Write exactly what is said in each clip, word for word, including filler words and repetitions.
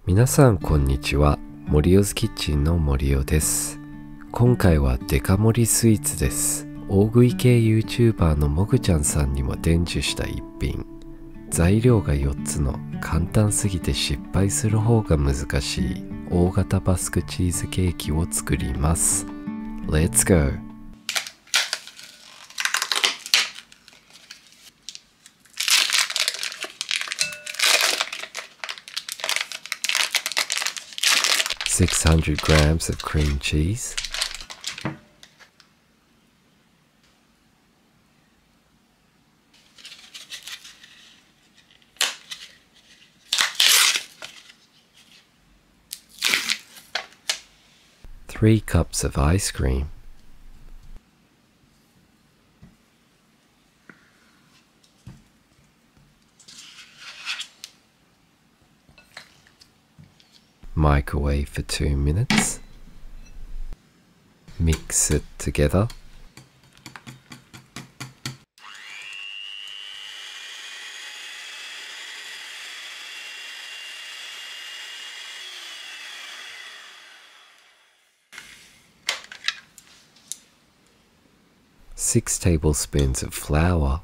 皆さんこんにちは。森尾ズキッチンの森尾です。今回はデカ盛りスイーツです。大食い系 YouTuber のもぐちゃんさんにも伝授した一品。材料がよっつの簡単すぎて失敗する方が難しい大型バスクチーズケーキを作ります。Let's go! six hundred grams of cream cheese, three cups of ice cream, microwave for two minutes, mix it together, six tablespoons of flour,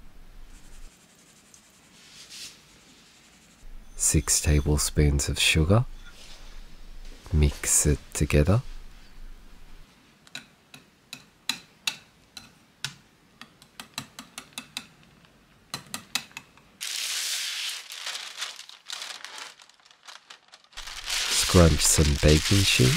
six tablespoons of sugar, mix it together, scrunch some baking sheet,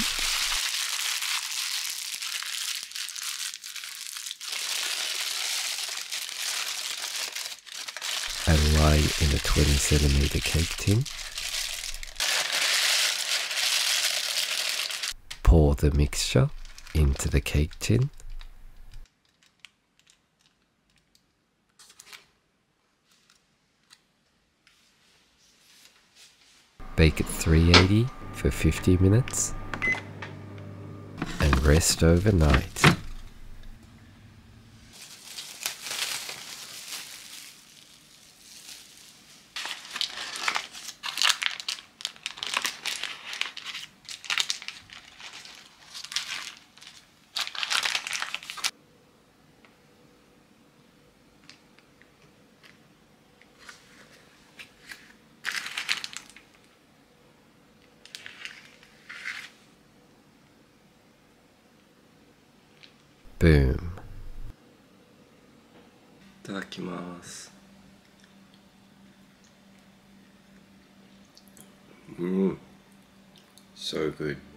and lay in a twenty centimeter cake tin. Pour the mixture into the cake tin. Bake at three eighty for fifty minutes and rest overnight. Boom. いただきます。うん。So good.